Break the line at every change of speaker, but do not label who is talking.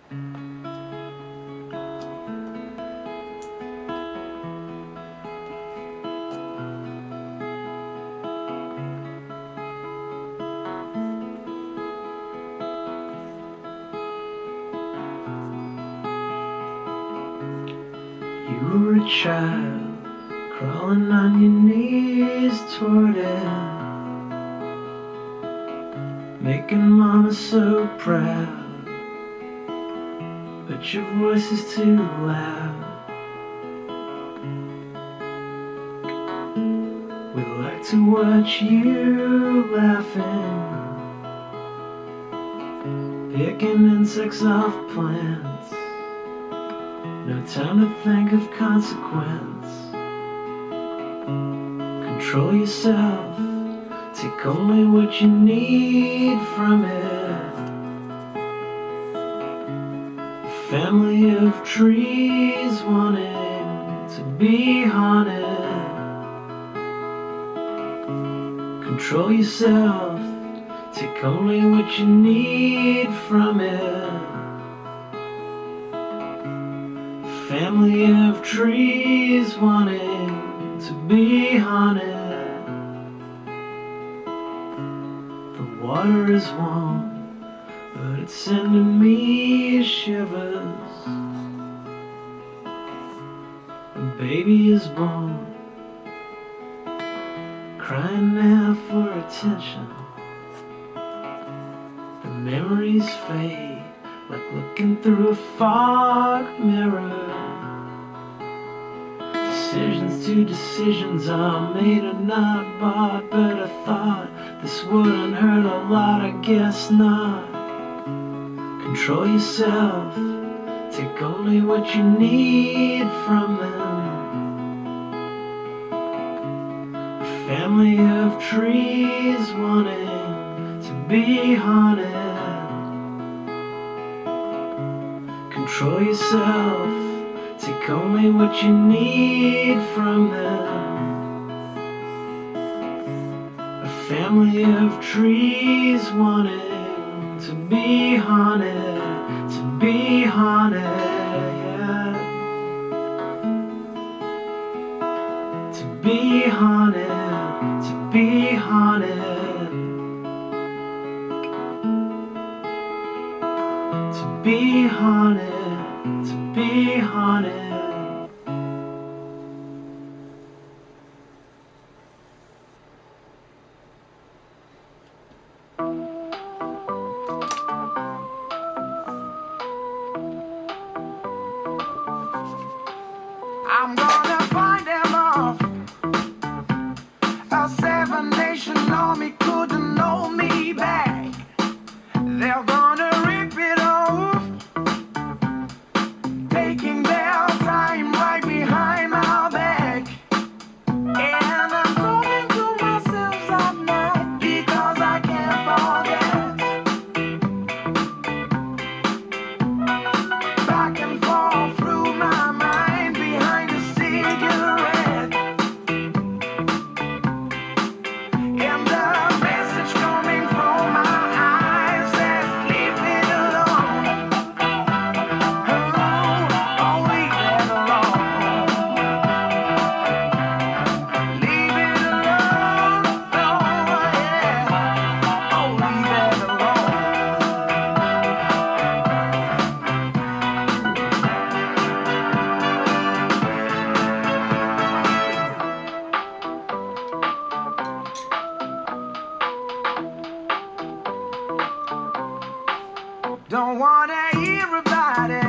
You were a child, crawling on your knees toward it, making mama so proud, but your voice is too loud. We like to watch you laughing, picking insects off plants. No time to think of consequence. Control yourself, take only what you need from it. A family of trees wanting to be haunted. Control yourself, take only what you need from it. Family of trees wanting to be haunted. The water is warm, but it's sending me shivers. A baby is born, crying now for attention. The memories fade like looking through a fog mirror. Decisions are made or not bought, but I thought this wouldn't hurt a lot, I guess not. Control yourself, take only what you need from them. A family of trees wanting to be haunted. Control yourself, take only what you need from them. A family of trees wanting to be haunted, to be haunted, yeah. To be haunted, to be haunted. To be haunted, to be haunted.
I'm gonna find them all. A 7-nation army couldn't hold me back. They're gonna rip it off, taking their time right behind my back. And I'm talking to myself at night because I can't forget. Back and forth through my mind behind a cigarette. And the message coming from my eyes says, leave it alone. Oh, leave it alone. Leave it alone. Oh, yeah. Oh, leave it alone. Don't wanna hear about it.